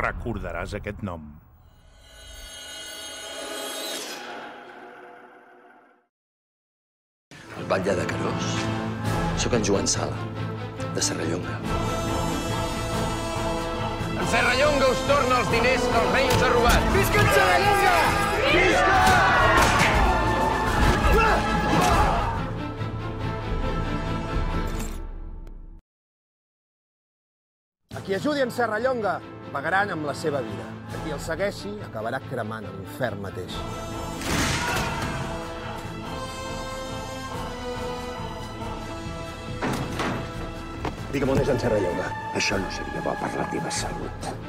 recordaràs aquest nom. El batlle de Carós. Soc en Joan Sala, de Serrallonga. En Serrallonga us torna els diners que el rei us ha robat. Visca en Serrallonga! Visca! A qui ajudi en Serrallonga pagaran amb la seva vida. A qui el segueixi acabarà cremant a l'infern mateix. Digue'm on és en Serrallonga. Això no seria bo per la teva salut.